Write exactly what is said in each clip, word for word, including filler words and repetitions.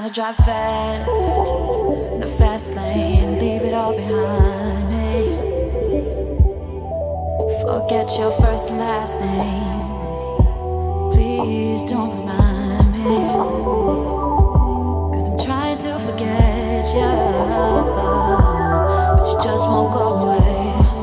wanna drive fast in the fast lane, leave it all behind me. Forget your first and last name, please don't remind me, 'cause I'm trying to forget you, but you just won't go away.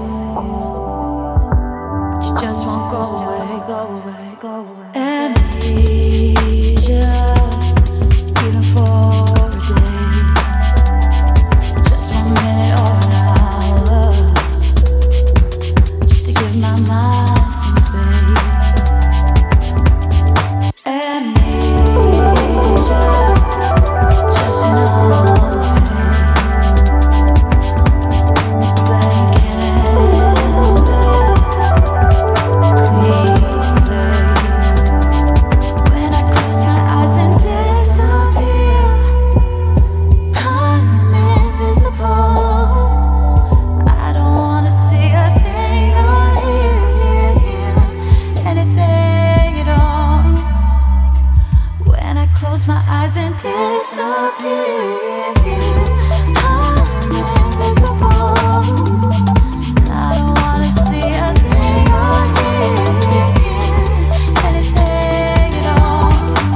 But you just won't go away, go away, go away. Amnesia, even for a day, just one minute or an hour, just to give my mind some space. Amnesia, just enough pain. Blank canvas, please stay. When I close my eyes and disappear, I'm invisible. I don't wanna see a thing or hear anything at all. When I close my eyes and disappear, I'm invisible. I don't wanna see a thing or hear anything at all.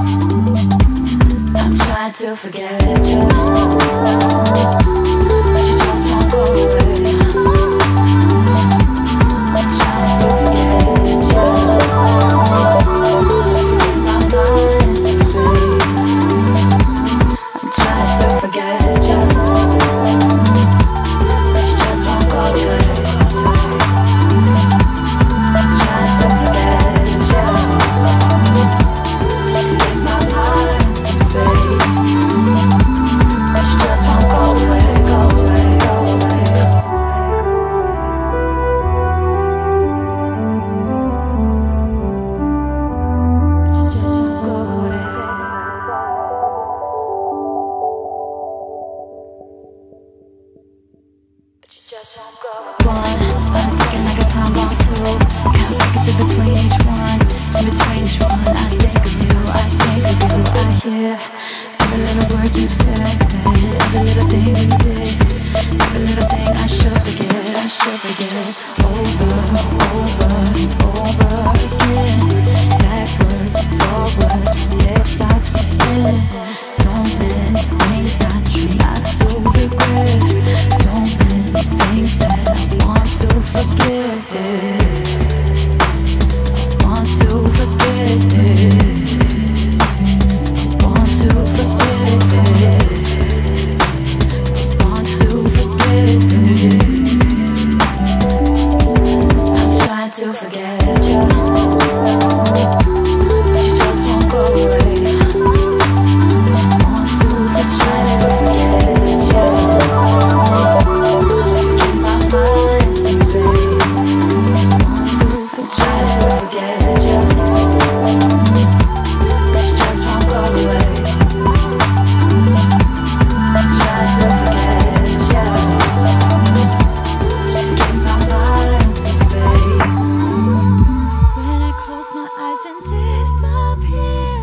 I'm trying to forget you, but you just won't go away. I'm trying to forget you, just to give my mind some space. I'm trying to forget you, but you just won't go away. I'm trying to forget you, just to give my mind some space. But you just won't go away, go away, go away. But you just won't go away. But you just won't go away. One, I'm ticking like a time bomb. Two, count seconds in between each one. In between each one, I think of you, I think of you. I hear every little word you said, every little thing you did, every little thing I should forget, I should forget. Over, over, over again, backwards, forwards, it starts to spin. So many things I try not to regret, so many things that I want to forget, want to forget, want to forget, want to forget. I'm trying to forget you, but you just won't go away. Want to for trying to forget you, just to give my mind some space. Want to for trying to forget you, but you just won't go away. I'm trying to forget you, just to give my mind some space. When I close my eyes and disappear,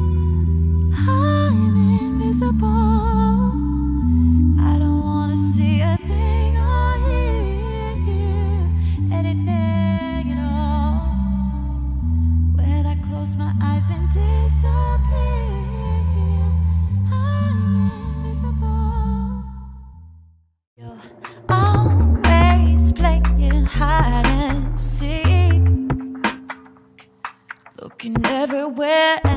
I'm invisible. I don't wanna see a thing or hear anything at all. When I close my eyes and disappear, I'm invisible. You're always playing hide and seek, looking everywhere